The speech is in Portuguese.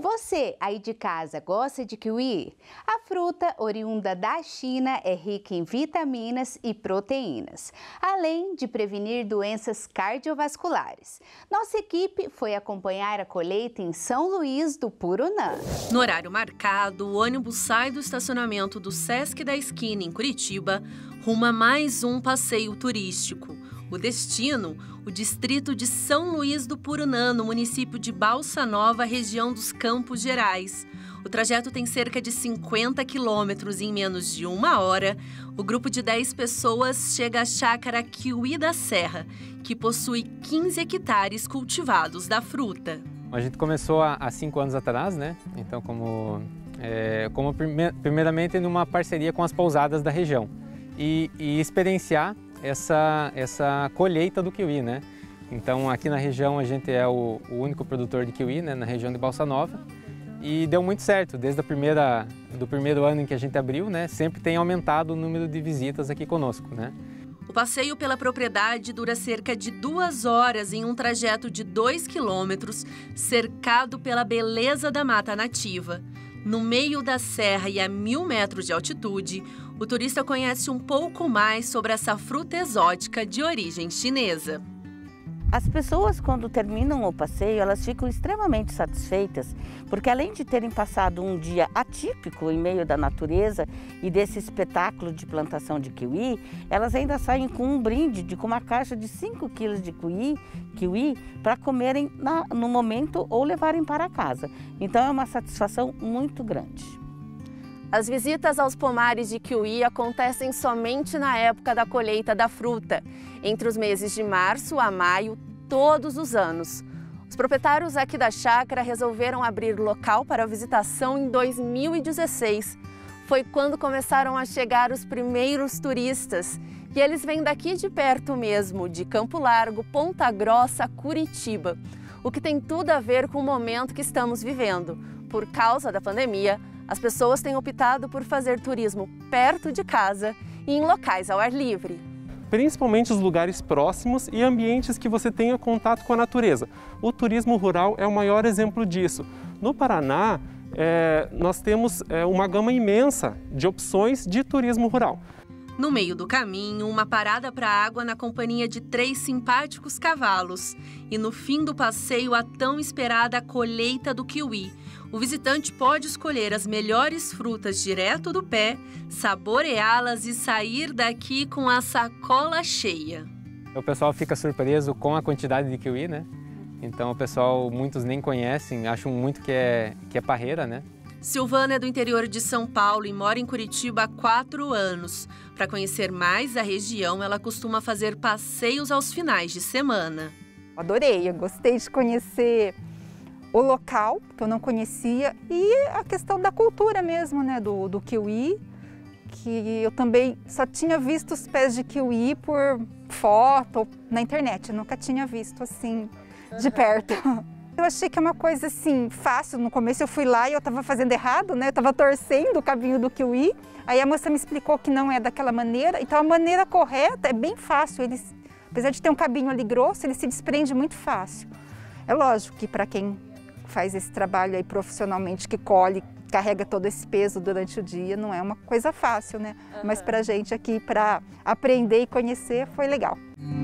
Você aí de casa gosta de kiwi? A fruta oriunda da China é rica em vitaminas e proteínas, além de prevenir doenças cardiovasculares. Nossa equipe foi acompanhar a colheita em São Luís do Purunã. No horário marcado, o ônibus sai do estacionamento do Sesc da Esquina, em Curitiba, rumo a mais um passeio turístico. O destino, o distrito de São Luís do Purunã, no município de Balsa Nova, região dos Campos Gerais. O trajeto tem cerca de 50 quilômetros em menos de 1 hora. O grupo de 10 pessoas chega à chácara Kiwi da Serra, que possui 15 hectares cultivados da fruta. A gente começou há 5 anos atrás, né? Então, primeiramente numa parceria com as pousadas da região e experienciar essa colheita do kiwi, né? Então aqui na região a gente é o único produtor de kiwi, né, na região de Balsa Nova, e deu muito certo. Desde do primeiro ano em que a gente abriu, né, sempre tem aumentado o número de visitas aqui conosco, né? O passeio pela propriedade dura cerca de 2 horas em um trajeto de 2 quilômetros, cercado pela beleza da mata nativa. No meio da serra e a 1000 metros de altitude, o turista conhece um pouco mais sobre essa fruta exótica de origem chinesa. As pessoas, quando terminam o passeio, elas ficam extremamente satisfeitas, porque além de terem passado um dia atípico em meio da natureza e desse espetáculo de plantação de kiwi, elas ainda saem com um brinde, com uma caixa de 5 quilos de kiwi para comerem no momento ou levarem para casa. Então é uma satisfação muito grande. As visitas aos pomares de kiwi acontecem somente na época da colheita da fruta, entre os meses de março a maio, todos os anos. Os proprietários aqui da chácara resolveram abrir o local para visitação em 2016. Foi quando começaram a chegar os primeiros turistas. E eles vêm daqui de perto mesmo, de Campo Largo, Ponta Grossa, Curitiba. O que tem tudo a ver com o momento que estamos vivendo. Por causa da pandemia, as pessoas têm optado por fazer turismo perto de casa e em locais ao ar livre. Principalmente os lugares próximos e ambientes que você tenha contato com a natureza. O turismo rural é o maior exemplo disso. No Paraná, nós temos uma gama imensa de opções de turismo rural. No meio do caminho, uma parada para água na companhia de 3 simpáticos cavalos. E no fim do passeio, a tão esperada colheita do kiwi. O visitante pode escolher as melhores frutas direto do pé, saboreá-las e sair daqui com a sacola cheia. O pessoal fica surpreso com a quantidade de kiwi, né? Então muitos nem conhecem, acham muito que é parreira, né? Silvana é do interior de São Paulo e mora em Curitiba há 4 anos. Para conhecer mais a região, ela costuma fazer passeios aos finais de semana. Adorei, eu gostei de conhecer o local, que eu não conhecia, e a questão da cultura mesmo, né, do kiwi, que eu também só tinha visto os pés de kiwi por foto na internet, eu nunca tinha visto assim de perto. Eu achei que é uma coisa assim, fácil. No começo eu fui lá e eu estava fazendo errado, né? Eu estava torcendo o cabinho do kiwi. Aí a moça me explicou que não é daquela maneira. Então a maneira correta é bem fácil. Apesar de ter um cabinho ali grosso, ele se desprende muito fácil. É lógico que para quem faz esse trabalho aí profissionalmente, que colhe, carrega todo esse peso durante o dia, não é uma coisa fácil, né? Mas para a gente aqui, para aprender e conhecer, foi legal.